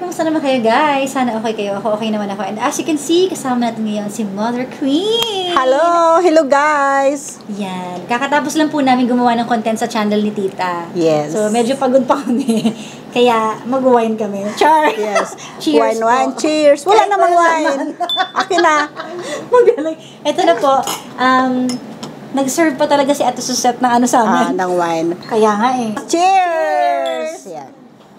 Kamusta naman kayo guys? Sana okay kayo. Ako okay naman ako. And as you can see, kasama natin ngayon si Mother Queen. Hello guys. Yan. Kakatapos lang po namin gumawa ng content sa channel ni Tita. Yes. So medyo pagod pa kami. Kaya mag-wine kami. Char! Yes. Cheers Wine. Cheers. Wala namang wine. Akin na. Magaling. Ito na po. Nag-serve pa talaga si Ate Susette ng ano sa amin. Ng wine. Kaya nga eh. Cheers! Yan.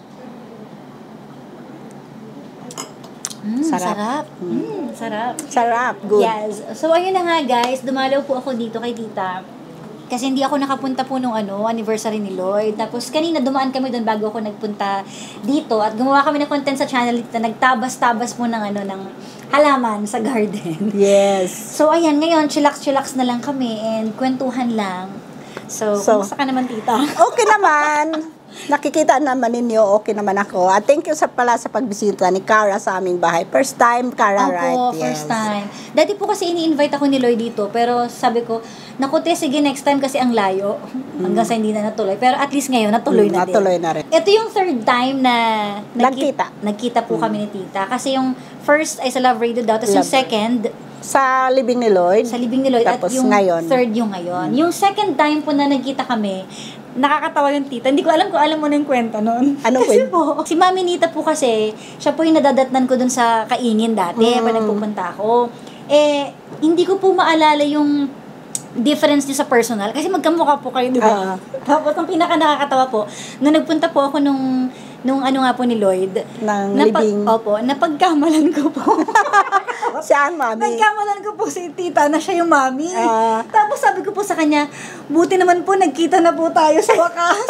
Sarap. Sarap. Sarap. Good. Yes. So, ayun na nga guys. Dumalaw po ako dito kay Tita. Kasi hindi ako nakapunta po nung anniversary ni Lloyd. Tapos kanina dumaan kami doon bago ako nagpunta dito. At gumawa kami ng content sa channel dito. Nagtabas-tabas po ng ng halaman sa garden. Yes. So, ayan. Ngayon, chillax na lang kami and kwentuhan lang. So kumusta ka naman, Tita? Okay naman. Nakikita naman ninyo, okay naman ako. At thank you sa pagbisita ni Cara sa aming bahay. First time, Cara, right? Opo, first time. Dati po kasi ini-invite ako ni Lloyd dito, pero sabi ko, naku te, sige next time kasi ang layo. Hanggang sa hindi na natuloy. Pero at least ngayon, natuloy na din. Natuloy na rin. Ito yung third time na nagkita po kami ni Tita. Kasi yung first ay sa Love Radio daw, tapos yung second, sa libing ni Lloyd. Sa libing ni Lloyd. Tapos at yung ngayon. Third yung ngayon. Yung second time po na nagkita kami, nakakatawa yung Tita. Hindi ko alam kung alam mo na yung kwento nun. Anong kasi kwento? po, si Mami Nita po kasi, siya po yung nadadatnan ko dun sa kaingin dati, pag nagpupunta ako. Hindi ko po maalala yung difference niya sa personal. Kasi magkamukha po kayo, di ba? Tapos, ang pinaka nakakatawa po, nung nagpunta po ako nung nga po ni Lloyd. Libing. Opo, napagkamalan ko po. Siya ang mami. Nagkamalan ko po si Tita na siya yung mami. Tapos sabi ko po sa kanya, buti naman po, nagkita na po tayo sa wakas.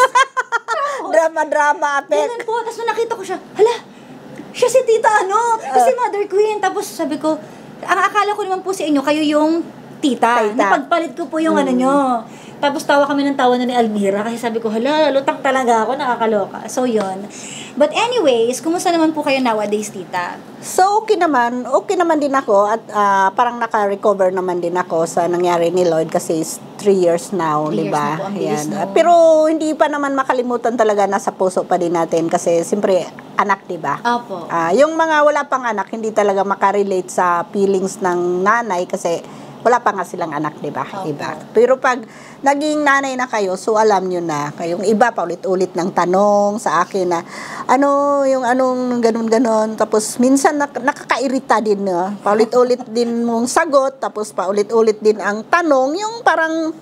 Drama, apek. Ganun po. Tapos nung nakita ko siya, hala, siya si Tita kasi Mother Queen. Tapos sabi ko, ang akala ko naman po sa inyo, kayo yung Tita. Napagpalit ko po yung nyo. Tapos tawa kami ng tawa na ni Almira kasi sabi ko, hala, lutang talaga ako, nakakaloka. So, yun. But anyways, kumusta naman po kayo nowadays, Tita? So, okay naman din ako at parang naka-recover naman din ako sa nangyari ni Lloyd kasi 3 years now, di ba? Pero hindi pa naman makalimutan talaga, nasa puso pa din natin kasi siyempre anak, di ba? Opo. Yung mga wala pang anak, hindi talaga makarelate sa feelings ng nanay kasi wala pa nga silang anak, di ba? Iba. Pero pag naging nanay na kayo, so alam nyo na, kayong iba pa ulit-ulit ng tanong sa akin na, yung anong ganun-ganon. Tapos minsan nakakairita din, no? Paulit-ulit din mong sagot, tapos paulit-ulit din ang tanong, yung parang,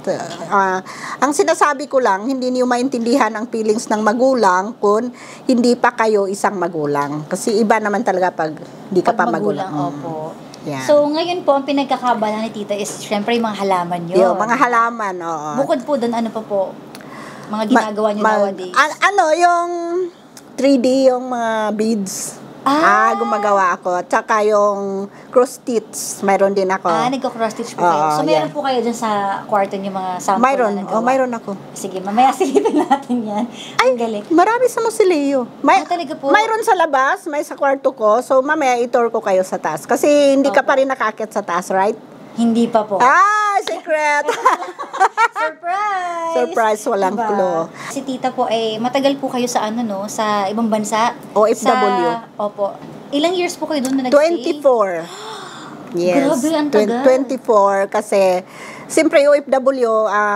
ang sinasabi ko lang, hindi niyo maintindihan ang feelings ng magulang kung hindi pa kayo isang magulang. Kasi iba naman talaga pag di ka pa magulang. Opo. Yeah. So, ngayon po, ang pinagkakabala ni Tita is, syempre, yung mga halaman nyo. Yung mga halaman, oo. Bukod po doon, ano pa po? Mga ginagawa nyo nowadays? Yung 3D, yung mga beads. Gumagawa ako. Tsaka yung cross stitch, mayroon din ako. Nagko-cross stitch po kayo. So, meron po kayo dyan sa kwarto nyo mga sample na nagawa? Mayroon ako. Sige, mamaya silipin natin yan. Ang galing. Marami sa musilyo. Talaga po? Mayroon sa labas, may sa kwarto ko. So, mamaya i-tour ko kayo sa taas. Kasi hindi ka pa rin nakakit sa taas, right? Hindi pa po. Secret! Surprise! Surprise, walang clue. Si Tita po matagal po kayo sa sa ibang bansa? OFW. Opo. Ilang years po kayo doon na nag-stay? 24. Yes. Grabe, ang tagal. 24 kasi siyempre OFW,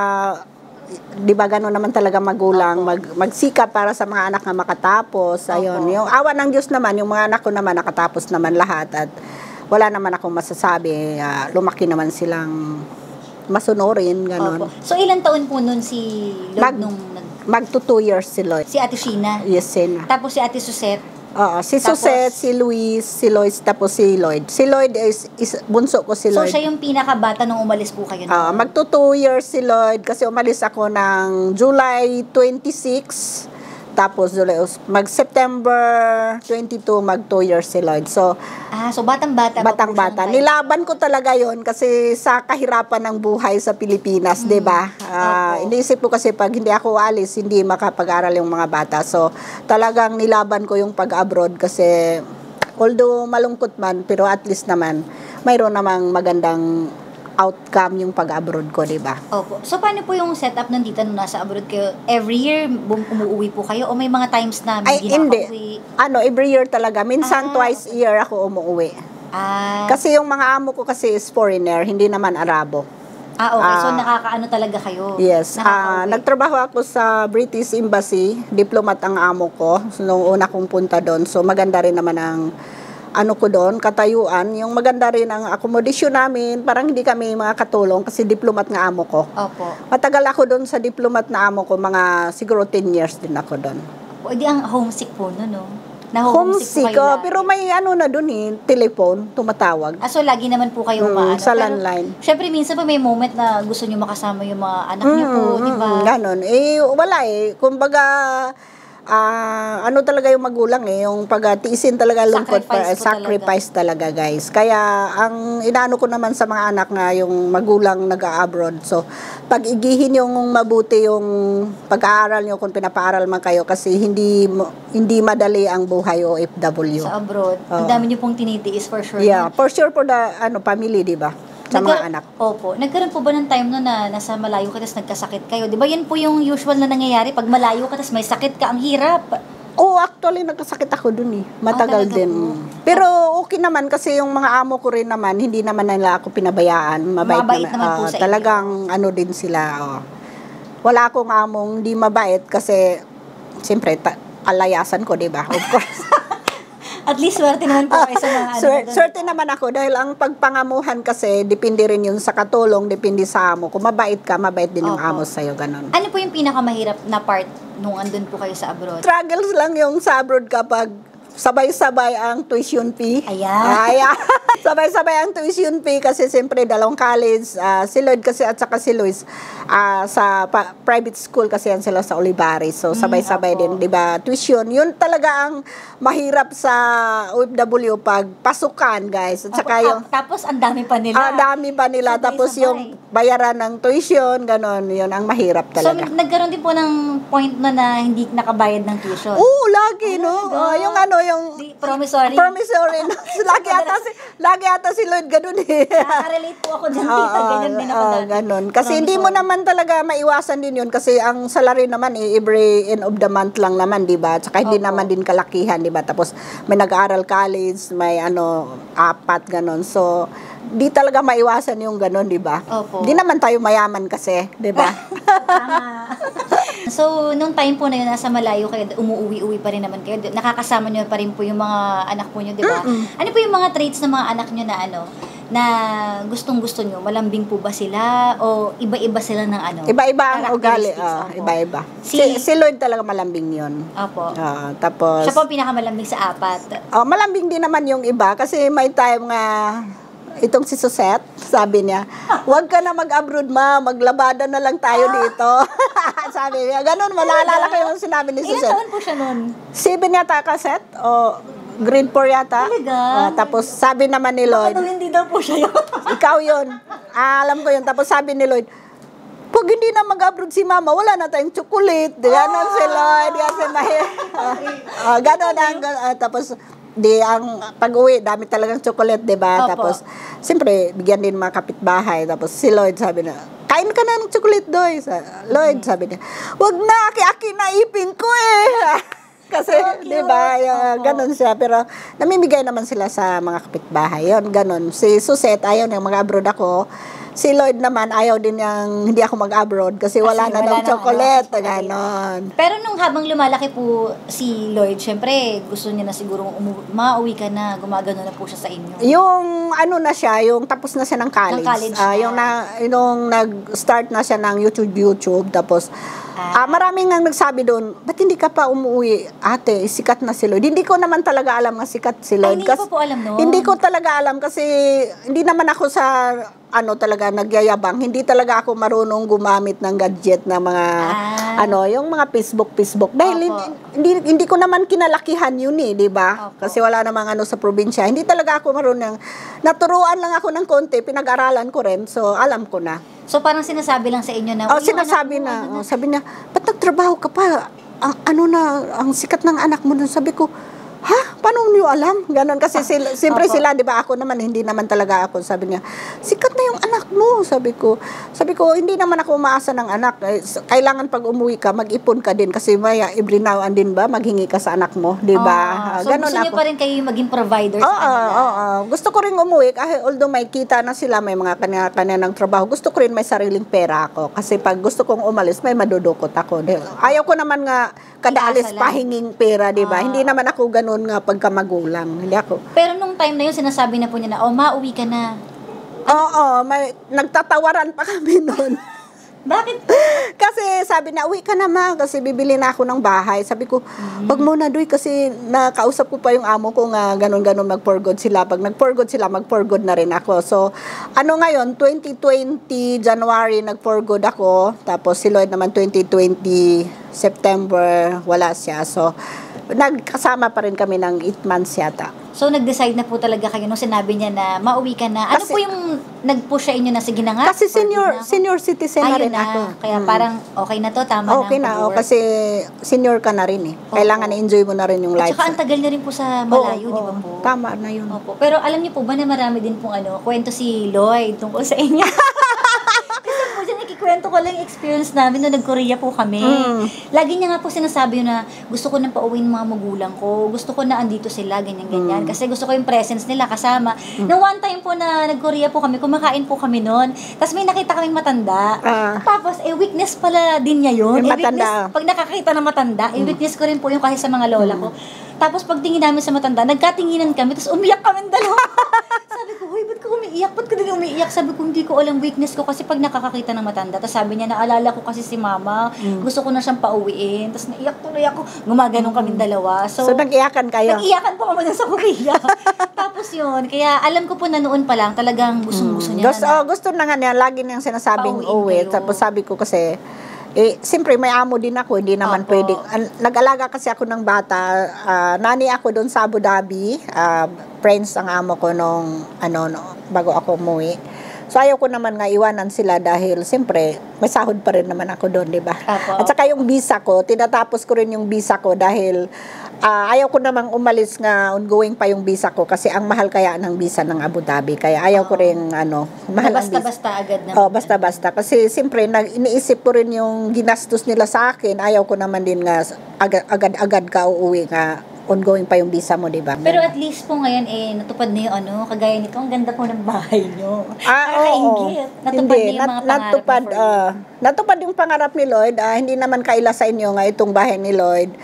di ba gano'n naman talaga magulang, magsikap para sa mga anak na makatapos. Ayun, yung awa ng Diyos naman, yung mga anak ko naman nakatapos naman lahat at wala naman akong masasabi. Lumaki naman silang masunurin, gano'n. So, ilang taon po nun si Lloyd magto 2 years si Lloyd. Si Ate Sheena? Yes, Sheena. Tapos si Ate Susette? Si Susette, si Luis, si Lloyd, tapos si Lloyd. Si Lloyd is bunso ko si Lloyd. So, siya yung pinakabata nung umalis po kayo? Magto 2 years si Lloyd kasi umalis ako ng July 26. Tapos mag-September 22, mag 2 years si Lloyd. So, so batang-bata. Batang-bata. Nilaban ko talaga yon kasi sa kahirapan ng buhay sa Pilipinas, di ba? Iniisip ko kasi pag hindi ako alis, hindi makapag-aral yung mga bata. So, talagang nilaban ko yung pag-abroad kasi although malungkot man, pero at least naman, mayroon namang magandang outcome yung pag-abroad ko, di ba? Opo. So, paano po yung setup ng tita nung nasa abroad kayo? Every year, umuwi po kayo? O may mga times na hindi nakaka-uwi? Every year talaga. Minsan, twice a year ako umuwi. Kasi yung mga amo ko kasi is foreigner, hindi naman Arabo. Okay. So, nakakaano talaga kayo? Yes. Nagtrabaho ako sa British Embassy. Diplomat ang amo ko. So, nung una kong punta doon. So, maganda rin naman ang ko doon, katayuan. Yung maganda rin ang accommodation namin. Parang hindi kami mga katulong kasi diplomat nga amo ko. Opo. Matagal ako doon sa diplomat na amo ko. Mga siguro 10 years din ako doon. O, di ang homesick po, no? Homesick ko, pero may na doon telephone, tumatawag. So lagi naman po kayo umaano. Sa landline. Syempre minsan pa may moment na gusto niyo makasama yung mga anak niyo po, di ba? Ganon. Wala Kumbaga, talaga yung magulang yung pag-tiisin talaga lungkot, sacrifice talaga guys. Kaya ang inaano ko naman sa mga anak nga yung magulang nag-abroad. So pag-igihin yung mabuti yung pag-aaral nyo kung pinapaaral man kayo kasi hindi madali ang buhay OFW. Sa abroad. Ang dami niyo pong tinitiis for sure. Yeah, for sure for the family, di ba? Sa mga anak. Opo. Nagkaroon po ba ng time no na nasa malayo ka tapos nagkasakit kayo? Di ba yan po yung usual na nangyayari? Pag malayo ka tapos may sakit ka, ang hirap. Actually, nagkasakit ako dun Matagal din. Pero okay naman kasi yung mga amo ko rin naman, hindi naman nila ako pinabayaan. Mabait naman po sa talagang inyo. Din sila. Wala akong among di mabait kasi siyempre, palayasan ko, di ba? Of course. At least swerte naman po kayo sa mga swerte naman ako dahil ang pagpangamuhan kasi depende rin yun sa katulong, depende sa amo. Kung mabait ka, mabait din yung amo sa'yo, ganun. Ano po yung pinakamahirap na part nung andun po kayo sa abroad? Struggles lang yung sa abroad kapag sabay-sabay ang tuition fee. Ayan. Sabay-sabay ang tuition fee kasi siyempre dalawang college, si Lloyd kasi at saka si Luis sa private school kasi yan sila sa Olivares. So sabay-sabay din, 'di ba? Tuition, yun talaga ang mahirap sa OFW pag pasukan, guys. At saka yung tapos ang dami pa nila. Dami pa nila. Tapos yung bayaran ng tuition, ganon, yun ang mahirap talaga. So nagkaroon din po ng point na hindi nakabayad ng tuition. Lagi, no? Yung promissory. Lagi ata si Lloyd ganun Nakaka-relate po ako dyan, tita. Ganyan din ako dati. Ganun. Kasi hindi mo naman talaga maiwasan din yun kasi ang salary naman every end of the month lang naman, di ba? Tsaka hindi naman din kalakihan, di ba? Tapos may nag-aaral college, may 4 ganun. So, di talaga maiwasan yung ganun, di ba? Di naman tayo mayaman kasi, di ba? Tama. So, nung time po na yun, nasa malayo kayo, umuwi-uwi pa rin naman kayo. Nakakasama nyo pa rin po yung mga anak po nyo, di ba? Ano po yung mga traits ng mga anak nyo na gustong-gusto nyo? Malambing po ba sila? O iba-iba sila ng Iba-iba ang ugali. Iba-iba. Si Lloyd talaga malambing yun. Opo. Tapos, siya po pinakamalambing sa 4. Malambing din naman yung iba kasi may time nga itong si Susette, sabi niya, huwag ka na mag-abroad, maglabada na lang tayo dito. Sabi niya, ganun, malaalala ko yung sinabi ni Susette. Ilan taon po siya nun? 7 yata kaset, o grade 4 yata. Talaga? Tapos sabi naman ni Lloyd, hindi daw po siya yun. ikaw yun. Alam ko yun. Tapos sabi ni Lloyd, pag hindi na mag-abroad si mama, wala na tayong chocolate. Ganon si Lloyd. Ganon ang, tapos, ang pag-uwi, dami talagang chocolate, diba? Tapos, siyempre, bigyan din mga kapitbahay. Tapos, si Lloyd sabi na, kain ka na ng chocolate, Doy. Lloyd sabi niya, wag na, aki na ipin ko Kasi, diba, ganun siya. Pero, namimigay naman sila sa mga kapitbahay. Yun, ganun. Si Susette, ayaw niyang mag-abroad ako. Si Lloyd naman, ayaw din niyang hindi ako mag-abroad kasi wala na daw chocolate. Ganon. Pero nung habang lumalaki po si Lloyd, syempre, gusto niya na siguro mauwi ka na, gumagano na po siya sa inyo. Yung na siya, yung tapos na siya ng college. Yung nag-start na siya ng YouTube. Tapos, maraming nang nagsabi doon, ba't hindi ka pa umuwi? Ate, sikat na si Lloyd. Hindi ko naman talaga alam na sikat si Lloyd. Hindi ko po alam noon. Hindi ko talaga alam kasi hindi naman ako sa talaga nagyayabang. Hindi talaga ako marunong gumamit ng gadget na mga yung mga Facebook. Dahil hindi ko naman kinalakihan yun di ba? Kasi wala namang sa probinsya. Hindi talaga ako marunong. Naturuan lang ako ng konti, pinag-aralan ko rin. So, alam ko na. So, parang sinasabi lang sa inyo na... sinasabi na. Sabi niya, ba't nagtrabaho ka pa? Ang sikat ng anak mo nun. Sabi ko, ha? paano niyo alam? Ganon kasi siyempre sila, 'di ba? Ako naman hindi naman talaga ako. Sabi niya, sikat na yung anak mo. Sabi ko, hindi naman ako umaasa ng anak. Kailangan pag umuwi ka, mag-ipon ka din kasi maya every now and then ba maghingi ka sa anak mo, 'di ba? So gusto niyo pa rin kayo maging provider sa kanila? Oo. Gusto ko rin umuwi kahit although may kita na sila, may mga kanya-kanya ng trabaho. Gusto ko rin may sariling pera ako kasi pag gusto kong umalis, may madudukot ako. Ayaw ko naman nga kada alis pahinging pera, 'di ba? Hindi naman ako ganoon nga pagka magulang. Hindi ako. Pero nung time na yun, sinasabi na po niya na, mauwi ka na. Oo, nagtatawaran pa kami noon. Bakit? Kasi sabi na, uwi ka naman kasi bibili na ako ng bahay. Sabi ko, wag muna doy kasi nakausap ko pa yung amo ko nga ganon-ganon mag-for good sila. Pag nag-for good sila, mag-for good na rin ako. So, ngayon, 2020 January nag-for good ako. Tapos si Lloyd naman 2020 September, wala siya. So, nagkasama pa rin kami ng 8 months yata. So, nag-decide na po talaga kayo nung sinabi niya na mauwi ka na. Ano Kasi, po yung nag-push sa inyo na sige na nga? Kasi senior citizen na rin ako. Kaya parang okay na to, tama okay na. Kasi senior ka na rin eh. Kailangan i-enjoy mo na rin yung life. At saka ang tagal na rin po sa malayo, di ba po? Tama na yun. Opo. Pero alam niyo po ba na marami din pong kwento si Lloyd tungkol sa inyo? Kwento ko lang yung experience namin nung nag-Korea po kami. Lagi niya nga po sinasabi yun na gusto ko nang pauwiin mga magulang ko. Gusto ko na andito sila, ganyan-ganyan. Kasi gusto ko yung presence nila kasama. Nung one time po na nag-Korea po kami, kumakain po kami noon. Tapos may nakita kaming matanda. Tapos, weakness pala din niya yun. Matanda. Pag nakakita na matanda, weakness ko rin po yung kahit sa mga lola ko. Tapos pagtingin namin sa matanda, nagkatinginan kami, tapos umiyak kami dalawa. Sabi ko, hoy, ba't ka umiiyak? Ba't ka din umiiyak? Sabi ko, hindi ko alam weakness ko kasi pag nakakakita ng matanda. Tapos sabi niya, naalala ko kasi si mama, gusto ko na siyang pauwiin. Tapos naiyak tuloy ako. Gumaganong kami dalawa. So nag-iyakan kayo? Nag-iyakan po kami sa Korea. Tapos yun, kaya alam ko po na noon pa lang talagang gusto niya gusto na nga niya, lagi niyang sinasabing uwi. Tapos sabi ko kasi, siyempre may amo din ako, hindi naman pwedeng. Nag-alaga kasi ako ng bata, nani ako doon sa Abu Dhabi, friends ang amo ko nung, bago ako umuwi. So ayaw ko naman nga iwanan sila dahil siyempre may sahod pa rin naman ako doon, di ba? At saka yung visa ko, tinatapos ko rin yung visa ko dahil ayaw ko namang umalis nga ongoing pa yung visa ko kasi ang mahal kaya ng visa ng Abu Dhabi. Kaya ayaw ko rin mahal ang visa. Basta-basta agad naman. Basta-basta. Kasi siyempre, iniisip ko rin yung ginastos nila sa akin. Ayaw ko naman din nga agad-agad ka uuwi nga ongoing pa yung visa mo, di ba? Pero at least po ngayon, natupad na yung kagaya nito, ang ganda po ng bahay nyo. Nakakaingit. Natupad na yung mga pangarap natupad yung pangarap ni Lloyd. Hindi naman kaila sa inyo nga itong bahay ni Lloyd.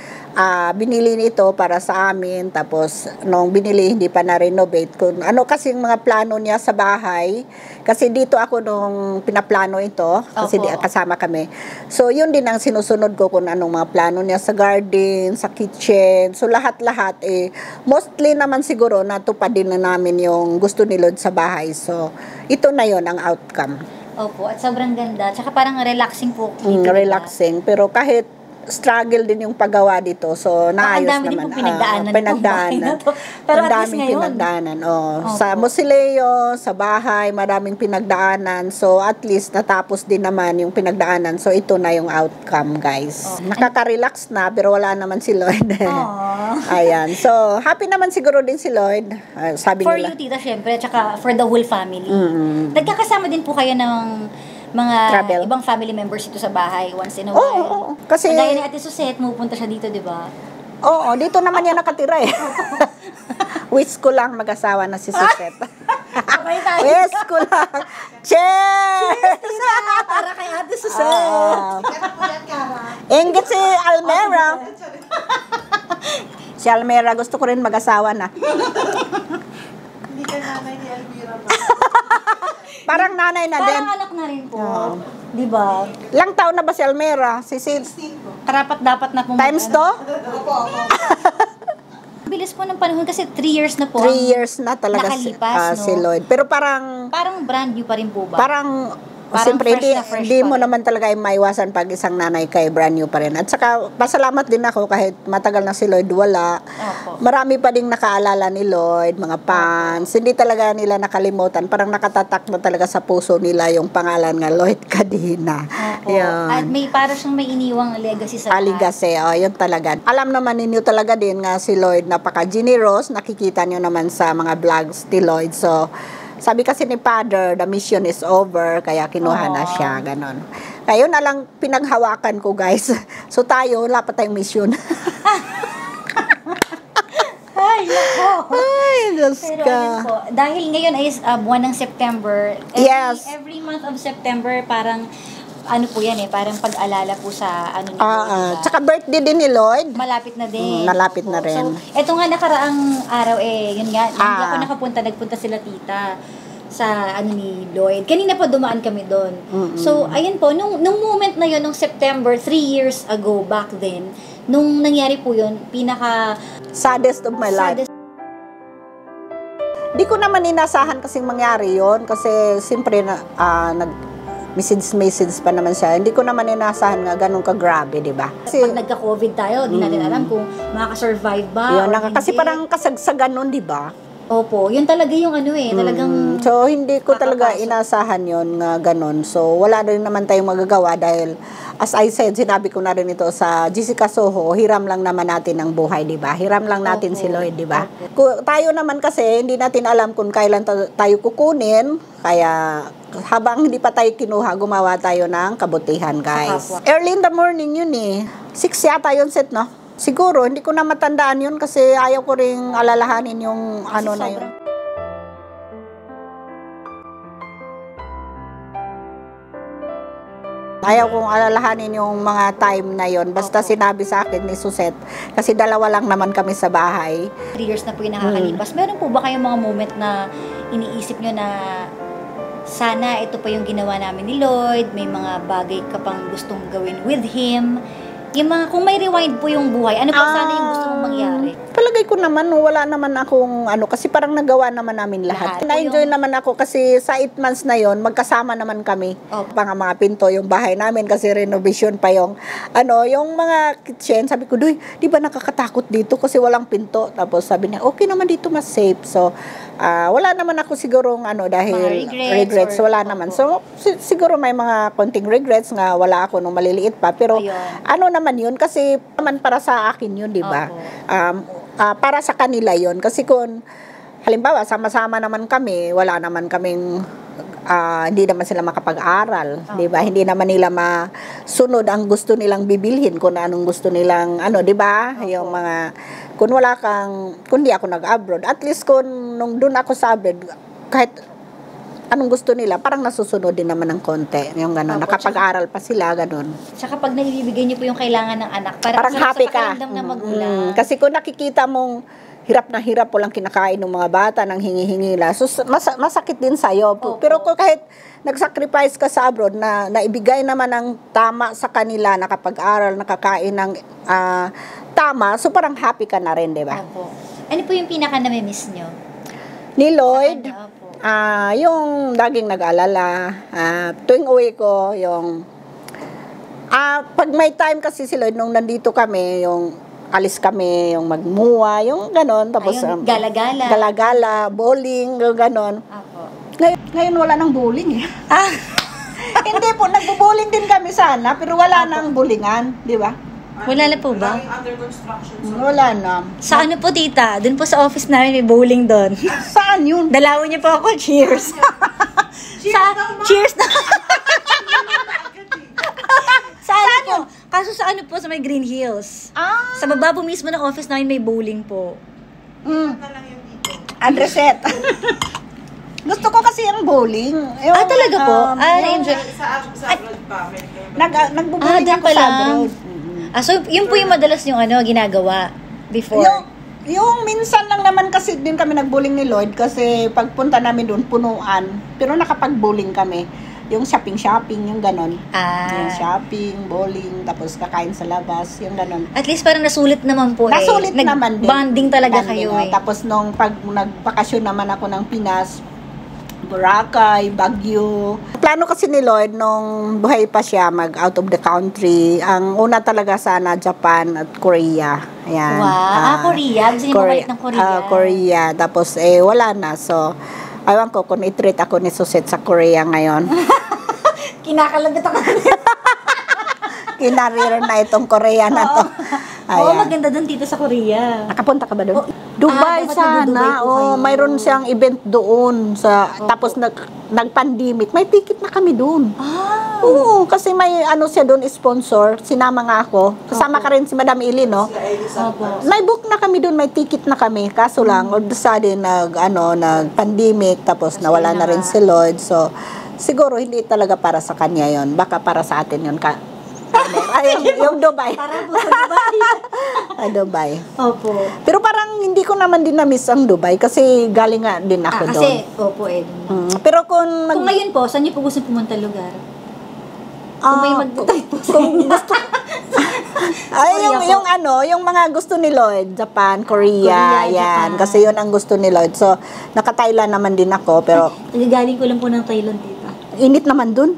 Binili nito para sa amin. Tapos, nung binili, hindi pa na-renovate. Kung ano kasing mga plano niya sa bahay. Kasi dito ako nung pinaplano ito. Kasi kasama kami. So, yun din ang sinusunod ko kung anong mga plano niya sa garden, sa kitchen. So, lahat-lahat mostly naman siguro natupad din na namin yung gusto ni Lloyd sa bahay. So, ito na yon ang outcome. Opo, at sobrang ganda. Tsaka parang relaxing po. Relaxing. Pero kahit struggle din yung paggawa dito. So, naayos naman. Ang dami din po pinagdaanan. Pero at least ngayon. Pinagdaanan. Sa Mosileo, sa bahay, maraming pinagdaanan. So, at least natapos din naman yung pinagdaanan. So, ito na yung outcome, guys. Nakaka-relax na, pero wala naman si Lloyd. Ayan. So, happy naman siguro din si Lloyd. Sabi for nila. You, tita, syempre. Tsaka for the whole family. Nagkakasama din po kayo ng mga travel. Ibang family members ito sa bahay once in a while. Kasi kagaya ni Ate Susette, pupunta siya dito, di ba? Oo, dito naman yan nakatira eh. Wish ko lang mag-asawa na si Susette. Wish ko lang. Cheers! Para kay Ate Susette. Inggit si Almera. Si Almera, gusto ko rin mag-asawa na. Hindi ka nanay ni Elvira ba? Parang nanay na din. Parang anak na rin po. Di ba? Ilang taon na ba si Almera? Karapat dapat na pumunta. Times 2? Opo. Bilis po ng panahon kasi 3 years na po. 3 years na talaga nakalipas, si Lloyd. Pero parang brand new pa rin po ba? Parang Parang Siyempre, fresh na fresh hindi pa mo rin. naman talaga maiwasan pag isang nanay kay brand new pa rin. At saka, pasalamat din ako kahit matagal na si Lloyd wala. Opo. Marami pa ding nakaalala ni Lloyd, mga fans. Hindi talaga nila nakalimutan. Parang nakatatak na talaga sa puso nila yung pangalan nga, Lloyd Cadena. Opo. Yun. At may para siyang may iniwang legacy sa lahat. Aligase, yun talaga. Alam naman ninyo talaga din nga si Lloyd napaka-generous. Nakikita nyo naman sa mga vlogs ni Lloyd. So, sabi kasi ni Father, the mission is over, kaya kinuha na siya, ganon. Kaya yun na lang pinaghawakan ko, guys. So tayo, wala pa tayong mission. Ay, nako. Ay, Diyos Pero ka. ayun po, dahil ngayon ay buwan ng September, Yes. every month of September, parang, ano po yan parang pag-alala po sa ano ni Lloyd, Tsaka birthday din ni Lloyd. malapit na din. Malapit na Opo. rin. So, eto nga nakaraang araw yun nga, hindi ako Ah. nagpunta sila tita sa ano ni Lloyd. Kanina po dumaan kami doon. So, ayun po, nung moment na yun, nung September, 3 years ago, back then, nung nangyari po yun, pinaka Saddest of my life. saddest Di ko naman inasahan kasing mangyari yon kasi siyempre message pa naman siya. Hindi ko naman inasahan nga ganun ka-grabe, di ba? Kasi, pag nagka-COVID tayo, di natin alam kung makaka-survive ba yun, or kasi hindi. parang kasagsagan nun, di ba? Opo, yun talaga yung ano talagang So, hindi ko talaga Kakapasok. inasahan yon nga ganun. So, wala rin naman tayong magagawa dahil, as I said, sinabi ko na rin ito sa Jessica Soho, hiram lang naman natin ang buhay, di ba? Hiram lang natin Opo. si Lloyd, di ba? Tayo naman kasi, hindi natin alam kung kailan tayo kukunin, kaya habang hindi pa tayo kinuha, gumawa tayo ng kabutihan, guys. kapwa. Early in the morning yun 6 yata yun set, no? Siguro, hindi ko na matandaan yun kasi ayaw ko ring alalahanin yung ano na yun. Ayaw kong alalahanin yung mga time na yon. Basta sinabi sa akin ni Suset, kasi dalawa lang naman kami sa bahay. 3 years na po yung nakakalipas. Meron po ba kayong mga moment na iniisip nyo na sana ito pa yung ginawa namin ni Lloyd, may mga bagay ka pang gustong gawin with him? Yung mga, kung may rewind po yung buhay, ano po sana yung gusto mong mangyari? Palagay ko naman, wala naman akong kasi parang nagawa naman namin lahat. Lahat. Na-enjoy naman ako kasi sa 8 months na yon magkasama naman kami. Opo. Mga pinto yung bahay namin kasi renovation pa yung yung mga kitchen. Sabi ko, "Duy, di ba nakakatakot dito kasi walang pinto?" Tapos sabi niya, "Okay naman dito, mas safe." So, wala naman ako sigurong dahil Mga regrets, or- wala naman. So, siguro may mga konting regrets nga wala ako nung maliliit pa. Pero Ayun. naman yun kasi naman para sa akin yun, di ba? Opo. Para sa kanila yun. Kasi kung halimbawa, sama-sama naman kami, wala naman kaming hindi naman sila makapag-aral, di ba? Hindi naman nila masunod ang gusto nilang bibilhin kung anong gusto nilang di ba? Yung mga kung wala kung di ako nag-abroad, at least kung nung doon ako sa abroad, kahit anong gusto nila, parang nasusunod din naman ng konti. Yung gano'n, Opo, nakapag-aral pa sila, gano'n. Tsaka pag naibibigay niyo po yung kailangan ng anak, Parang sarap happy sa ka. pakiramdam ng magulang. Kasi kung nakikita mong hirap na hirap walang kinakain ng mga bata, nang hingi-hingi la, so masakit din sa'yo. Opo. Pero kung kahit nag-sacrifice ka sa abroad, na naibigay naman ng tama sa kanila, nakapag-aral, nakakain ng tama, so parang happy ka na rin, di ba? Opo. Ano po yung pinaka-namimiss nyo? Ni Lloyd, Sa kanya, opo. yung laging nag-alala, tuwing uwi ko, yung pag may time kasi si Lloyd, nung nandito kami, yung alis kami, yung magmuwa, yung ganon, tapos Ayun, gala-gala. gala-gala, bowling, yung ganon. Opo. Ngayon wala nang bowling Hindi po, nagbo-bowling din kami sana, pero wala nang bowlingan, di ba? Wala na po ba? Laging under construction. Wala na. Sa ano po, tita? Doon po sa office namin, may bowling doon. Saan yun? Dalawin niyo po ako, cheers. Cheers na. Sa ano po? Kaso sa ano po, sa may Green Hills. Sa baba po mismo ng office namin, may bowling po. Na lang yung dito. Andreset. Gusto ko kasi yung bowling. Yung, Talaga po? Na-enjoy. Sa abroad pa. Nagbo-bowling Doon ako pa sa lang. abroad. So, yun po yung madalas yung ginagawa before. Yung minsan lang naman kasi din kami nag-bowling ni Lloyd kasi pagpunta namin doon, punuan. Pero nakapag-bowling kami. Yung shopping, yung ganon. Yung shopping, bowling, tapos kakain sa labas, yung ganon. At least parang nasulit naman po Nasulit naman din. Bonding talaga Bonding, kayo Tapos nung pag nagbakasyon naman ako ng Pinas, Boracay, Baguio. Plano kasi ni Lloyd nung buhay pa siya mag out of the country. Ang una talaga sana Japan at Korea. Ayan. Wow. Korea? Gusto niyo bumalik ng Korea? Korea. Tapos wala na. So, ayaw ko kung i-treat ako ni Suset sa Korea ngayon. Kinakalagat ako. Kinarir na itong Korea na to. Oo, maganda doon dito sa Korea. Nakapunta ka ba doon? Oh, Dubai dapat sana. nag-Dubai po kayo. Mayroon siyang event doon sa tapos nag-pandemic. May ticket na kami doon. Oo, kasi may siya doon sponsor. Sinama nga ako. Kasama ka rin si Madam Ili, no? Opo. May book na kami doon, may ticket na kami. Kaso lang, all of a sudden nag-pandemic tapos nawala na rin si Lloyd. So siguro hindi talaga para sa kanya 'yon. Baka para sa atin 'yon yung Dubai. Para po sa Dubai. Dubai. Opo. Pero parang hindi ko naman din na-miss ang Dubai kasi galing nga din ako doon. Kasi, opo Pero kung kung ngayon po, saan niyo po gusto pumunta lugar? Kung may mag-type po sa inyo. yung mga gusto ni Lloyd, Japan, Korea, yan. Japan. Kasi yun ang gusto ni Lloyd. So, naka-Thailand naman din ako, pero Nagagaling ko lang po ng Thailand dito. init naman dun.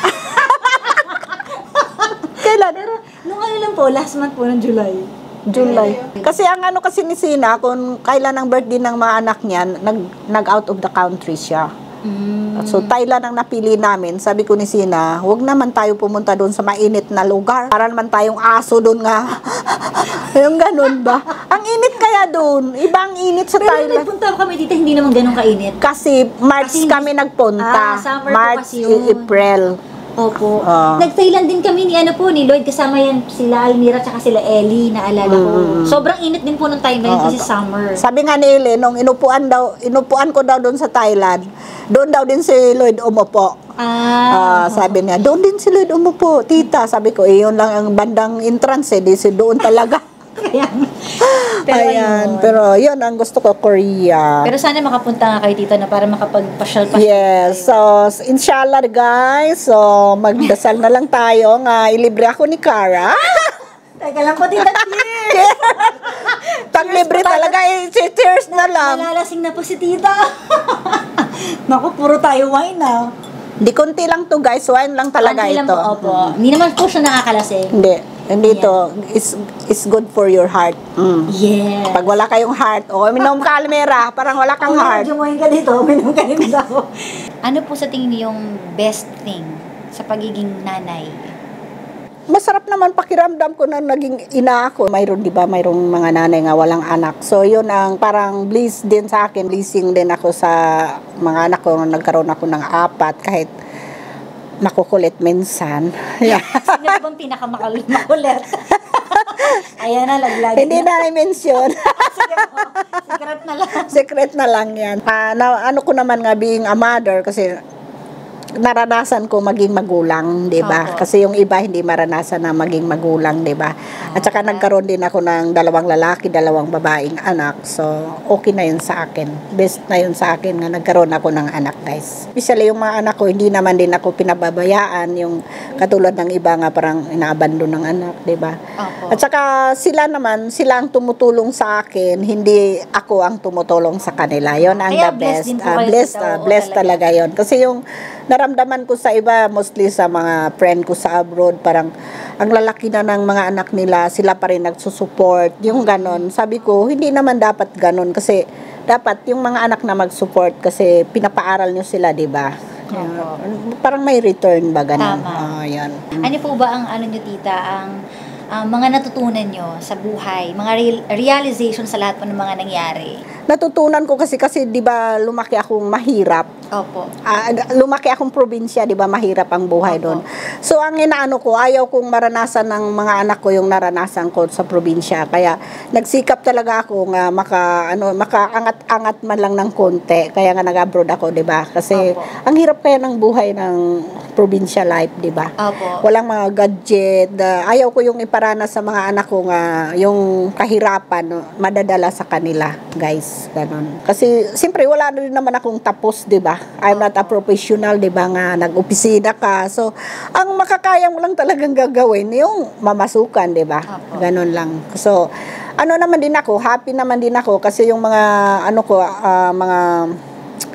Kailan? Pero, nung lang po, last month po ng July. Kasi ang kasi ni Sina, kung kailan ang birthday ng mga anak niya, nag-out of the country siya. So, Thailand ang napili namin. Sabi ko ni Sina, huwag naman tayo pumunta doon sa mainit na lugar. Para naman tayong aso doon nga. Yung ganun ba? Ang init kaya doon. Ibang init sa Pero Thailand. nagpunta kami dito, hindi naman ganun kainit. Kasi March kami nagpunta. Summer po March, kasi yun. April. Opo. Nag-Thailand din kami ni ni Lloyd, kasama yan sila Almira tsaka sila Ellie, naalala ko. Sobrang init din po ng time na yun kasi summer. Sabi nga ni Eli, nung inupuan ko daw doon sa Thailand, doon daw din si Lloyd umupo. Sabi niya, doon din si Lloyd umupo, tita. Sabi ko, yun lang ang bandang entrance di si doon talaga. Pero yun ang gusto ko, Korea. Pero sana makapunta nga kayo dito na para makapagpasyal-pasyal. Yes, so inshallah guys, so magdasal na lang tayo nga ilibre ako ni Cara. Teka lang po, tita, cheers! Pag libre talaga, cheers na lang. Malalasing na po si tita. Naku, puro tayo wine na. Di konti lang to guys, wine lang talaga Konti ito. lang po, opo. Hindi naman po siya nakakalasing. Hindi to. It's good for your heart. Yes. Pag wala kayong heart, minom ka Almera, parang wala kang heart. Jumoin ka dito, minom ka dito. Ano po sa tingin niyo yung best thing sa pagiging nanay? Masarap naman pakiramdam ko na naging ina ako. Mayroon, di ba, mayroong mga nanay nga walang anak. So, yun ang parang bliss din sa akin. Blessing din ako sa mga anak ko. Nagkaroon ako ng 4 kahit makukulit minsan. Sino bang pinakamakulit? Ayan na, laglag. Hindi na i-mention. Sige po. Secret na lang. Secret na lang yan. Ano ko naman nga being a mother kasi naranasan ko maging magulang, 'di ba? Opo. Kasi yung iba hindi maranasan na maging magulang, 'di ba? At saka nagkaroon din ako ng 2 lalaki, 2 babaeng anak. So, okay na 'yun sa akin. Best na 'yun sa akin nga nagkaroon ako ng anak, guys. Especially yung mga anak ko, hindi naman din ako pinababayaan yung katulad ng iba nga parang inaabandon ng anak, 'di ba? At saka sila naman, sila ang tumutulong sa akin, hindi ako ang tumutulong sa kanila. 'Yon ang Kaya the best. blessed din po kayo Blessed talaga 'yon. Kasi yung naramdaman ko sa iba, mostly sa mga friend ko sa abroad, parang ang lalaki na ng mga anak nila, sila pa rin nagsusupport, yung ganon. Sabi ko, hindi naman dapat ganon kasi dapat yung mga anak na mag-support kasi pinapaaral nyo sila, di ba? Parang may return ba ganon? Tama. Yan. Ano po ba ang ano nyo, tita, ang mga natutunan nyo sa buhay, mga realization sa lahat po ng mga nangyari? Natutunan ko kasi 'di ba lumaki akong mahirap. Opo. Lumaki akong probinsya, 'di ba, mahirap ang buhay doon. So ang inaano ko, ayaw kong maranasan ng mga anak ko yung naranasan ko sa probinsya. Kaya nagsikap talaga ako nga makaangat-angat man lang ng konti. Kaya nga nag-abroad ako, 'di ba? Kasi ang hirap kaya ng buhay ng probinsya life, 'di ba? Walang mga gadget. Ayaw ko yung iparanas sa mga anak ko nga yung kahirapan, no, madadala sa kanila, guys. Ganon. Kasi siyempre wala na rin naman akong tapos, 'di ba? I'm not a professional, 'di ba, nga nag-opisina ka. So ang makakaya mo lang talagang gagawin yung mamasukan, 'di ba? Ganon lang. So ano naman din ako, happy naman din ako kasi yung mga mga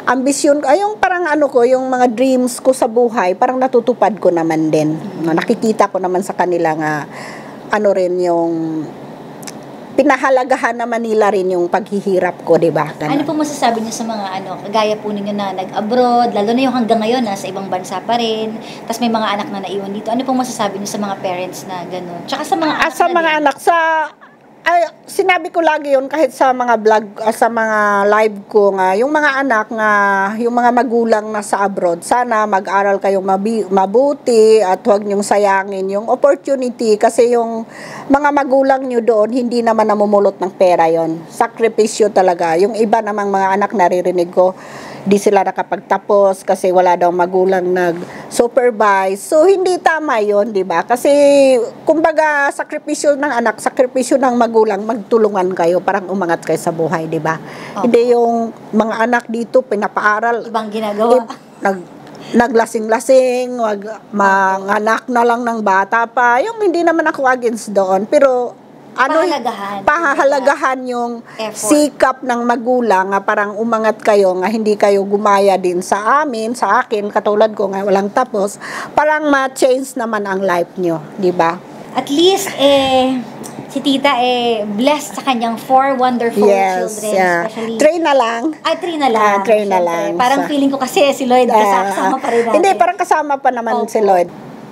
ambisyon ko, yung parang ano ko, yung mga dreams ko sa buhay, parang natutupad ko naman din. Nakikita ko naman sa kanila nga, ano rin yung, pinahalagahan naman nila rin yung paghihirap ko, di ba? Ano po masasabi niyo sa mga kagaya po ninyo na nag-abroad, lalo na yung hanggang ngayon, nasa ibang bansa pa rin, tapos may mga anak na naiwan dito. Ano pong masasabi niyo sa mga parents na gano'n? Tsaka sa mga anak sa mga anak, sinabi ko lagi yun kahit sa mga vlog, sa mga live ko nga, yung mga anak nga, yung mga magulang na sa abroad, sana mag-aral kayong mabuti at huwag niyong sayangin yung opportunity kasi yung mga magulang niyo doon, hindi naman namumulot ng pera yon. Sakripisyo talaga. Yung iba namang mga anak naririnig ko, di sila nakapagtapos kasi wala daw magulang nag-supervise. So, hindi tama yon, di ba? Kasi, kumbaga, sakripisyo ng anak, sakripisyo ng magulang, magtulungan kayo, parang umangat kayo sa buhay, di ba? Okay. Hindi yung mga anak dito, pinapaaral. Ibang ginagawa. Naglasing-lasing, manganak na lang ng bata pa. Yung hindi naman ako against doon, pero pahahalagahan yung effort. Sikap ng magulang nga parang umangat kayo nga hindi kayo gumaya din sa akin katulad ko nga walang tapos, parang ma-change naman ang life nyo, di ba? At least si tita blessed sa kanyang 4 wonderful children, especially 3 na lang. Ay, 3 na lang. 3 na lang. Parang feeling ko kasi si Lloyd kasama pa rin natin. Hindi, parang kasama pa naman si Lloyd.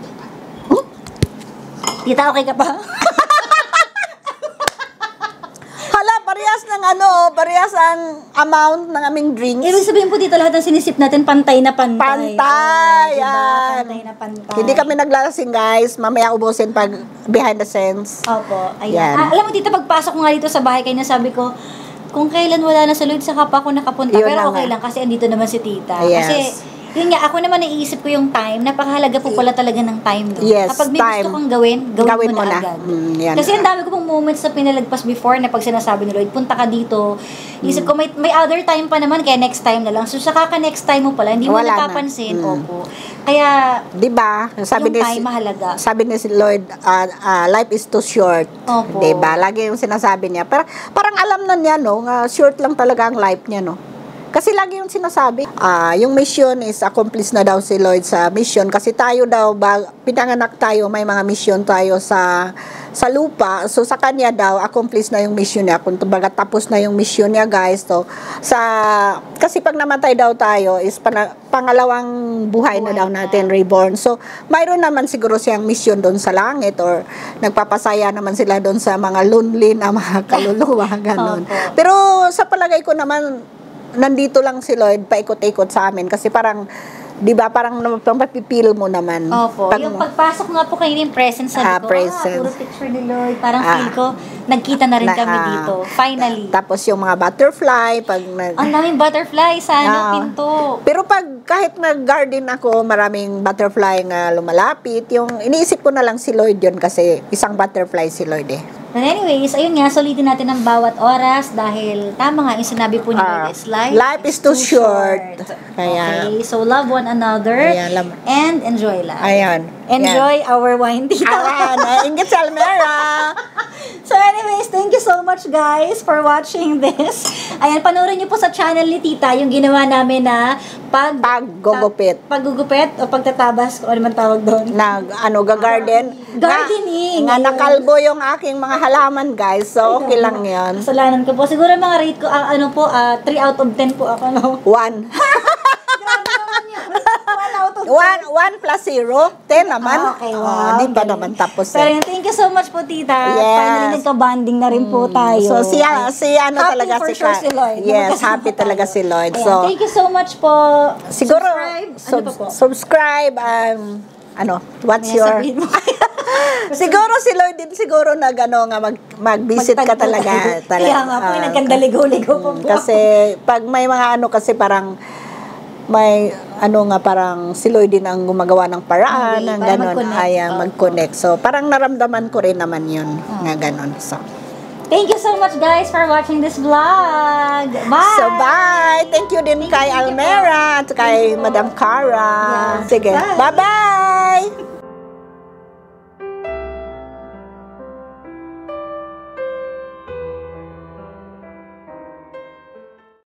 Tita, okay ka pa? Parehas ang amount ng aming drinks. Ibig sabihin po dito, lahat ng sinisip natin, pantay na pantay. Pantay! Diba? Pantay na pantay. Hindi kami naglalasing, guys. Mamaya ubusin pag behind the scenes. Opo, ayan. Alam mo, tita, pagpasok ko nga dito sa bahay, kaya sabi ko, kung kailan wala na sa Lloyd, saka pa ako nakapunta. Yun pero okay lang, kasi andito naman si tita. Yes. Kasi, yun nga, ako naman naiisip ko yung time, napakahalaga po pala talaga ng time. No? Yes, kapag may time. gusto kang gawin mo na agad. Kasi ang dami ko pong moments na pinalagpas before na pag sinasabi ni Lloyd, punta ka dito. Isip ko, may other time pa naman, kaya next time na lang. So, saka ka next time mo pala, hindi mo napapansin. Opo. Kaya, diba? Yung time mahalaga. Sabi ni si Lloyd, life is too short. Opo. Diba? Lagi yung sinasabi niya. Parang alam na niya, no? Short lang talaga ang life niya, no? Kasi lagi yung sinasabi, yung mission is accomplished na daw si Lloyd sa mission. Kasi tayo daw, pinanganak tayo, may mga mission tayo sa lupa. So, sa kanya daw, accomplished na yung mission niya. Kung baga, tapos na yung mission niya, guys. So, kasi pag namatay daw tayo, is pangalawang buhay na daw natin, reborn. So, mayroon naman siguro siyang mission doon sa langit or nagpapasaya naman sila doon sa mga lonely na mga kaluluwa, ganun. Pero, sa palagay ko naman, nandito lang si Lloyd, paikot-ikot sa amin kasi parang, di ba, parang mapipil mo naman. Opo. Yung pagpasok nga po kayo yung presence, sabi ko, puro picture ni Lloyd. Parang feel ko, nagkita na rin kami dito. Finally. Tapos yung mga butterfly, ang daming butterfly sa pinto. Pero kahit nag-garden ako, maraming butterfly nga lumalapit. Yung iniisip ko na lang si Lloyd yun kasi isang butterfly si Lloyd eh. And anyways, ayun nga, sulitin natin ang bawat oras dahil tama nga yung sinabi po ni Lloyd is life is too short. Kaya, okay, so love one another and enjoy life. Ayan. Enjoy our wine, tita. Ayan, Ingit sa Almera. So anyways, thank you so much guys for watching this. Ayan, panoorin niyo po sa channel ni tita yung ginawa namin na paggugupit o pagtatabas, kung ano man tawag doon. Garden. Gardening. Nga nakalbo yung aking mga halaman, guys. So, okay lang yan. Kasalanan ko po. Siguro mga rate ko, 3 out of 10 po ako, no? 1. Grabe naman yun. 1 out of 10. 1 plus 0, 10 naman. Okay, wow. Di ba naman tapos Pero thank you so much po, tita. Yes. Finally, nagka-bonding na rin po tayo. So, talaga for sure si Lloyd. Yes, happy talaga si Lloyd. So, thank you so much po. Siguro, subscribe. What's your... siguro si Lloyd din siguro mag-visit ka talaga. Kaya nga po, nagkandaligo-ligo po. Kasi pag may mga kasi parang may parang si Lloyd din ang gumagawa ng paraan ng gano'n mag-connect. So parang naramdaman ko rin naman yun nga gano'n. So thank you so much guys for watching this vlog. Bye! So bye! Thank you din kay Almera at kay Madam Cara. Sige, bye-bye!